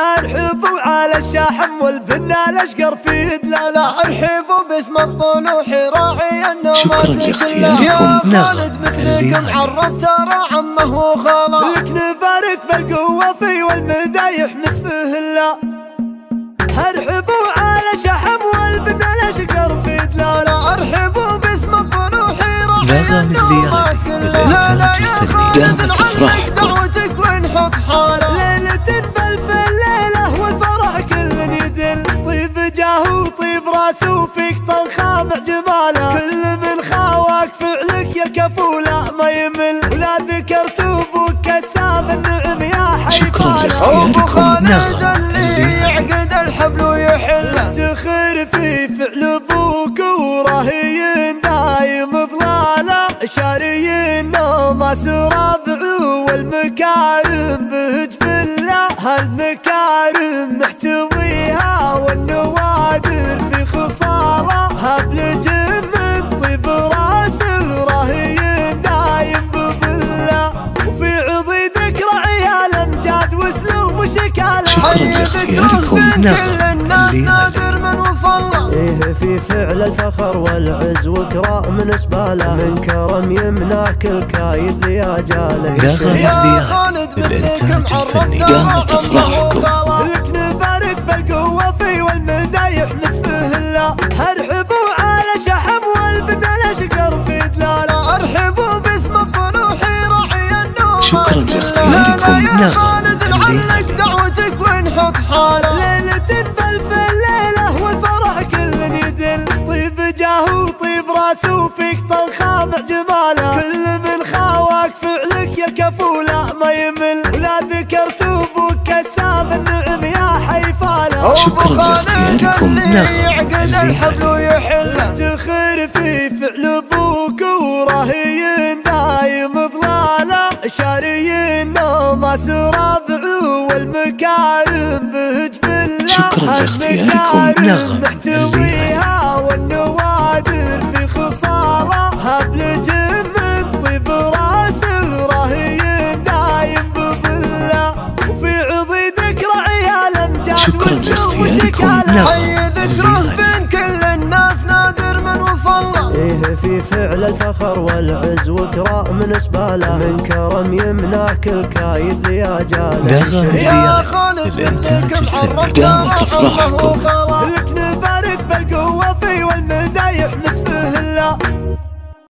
ارحبوا على الشاحم والفنان الاشقر في دلاله، ارحبوا باسم الطلوح راعي النوم. شكرا لاختياركم خالد مثلكم عرب ترى عمه وخاله، لك نبارك بالقوة في والمدايح نسفه الله. ارحبوا على شحم والفنان الاشقر في دلاله، ارحبوا باسم الطلوح راعي النوم. لا لا يا خالد نعلق دعوتك ونحط حاله، ليلة بالفل ليلة والفرح كل يدل. طيب جاه وطيب راسه فيك طنخامع جماله، كل من خاواك فعلك يا الكفولة ما يمل. ولا ذكرت ابوك كساب النعم يا حي. شكرا لاختياركم خالد اللي يعقد الحبل ويحل، افتخر في فعل ابوك وراهين دايم ضلاله. شاري نوماس ربعه والمكارم به جبله، هالمكارم محتويها والنوادر في خصاله. هبلج من طيب راسه راهين دايم بظله، وفي ذكرى عيال امجاد وسلوم وشكاله. شكرا لاختياركم كل الناس نادر من وصله، ايه في فعل الفخر والعز وكراء من سباله. من كرم يمناك الكايد يا جاله، يا خالد بالإنتاج الفني قامت أفراحكم. لك نبارك بالقوة في والمدايح نسفه الله. ارحبوا على شحم والفنان الاشقر في دلاله، ارحبوا باسم الطلوح راعي النوم. شكرا لاختياركم يا خالد نعلق دعوتك ونحط حاله، ليلة بالفل ليلة والفرح كل يدل. طيب جاه وطيب راسه فيك طنخامع جماله، كل من خاواك فعلك يا الكفولة ما يمل. ولا ذكرت ابوك كساب النعم يا حيفاله، شكرا لاختياركم يعقد الحبل ويحل، افتخر في فعل ابوك وراهين دايم ضلاله. شاري نوماس ربعه والمكارم به جبله، شكرا لاختياركم محتويها والنوادر في خصاله. هبلج من طيب راسه راهين دايم بظله، وفي ذكرى عيال امجاد. شكرا لاختياركم حي ذكره بين كل الناس نادر من وصله، ايه في فعل الفخر والعز وكراء من سباله. من كرم يمناك الكايد يا جاله، يا خالد الإنتاج الفني قامت أفراحكم. لك نبارك بالقوة في والمدايح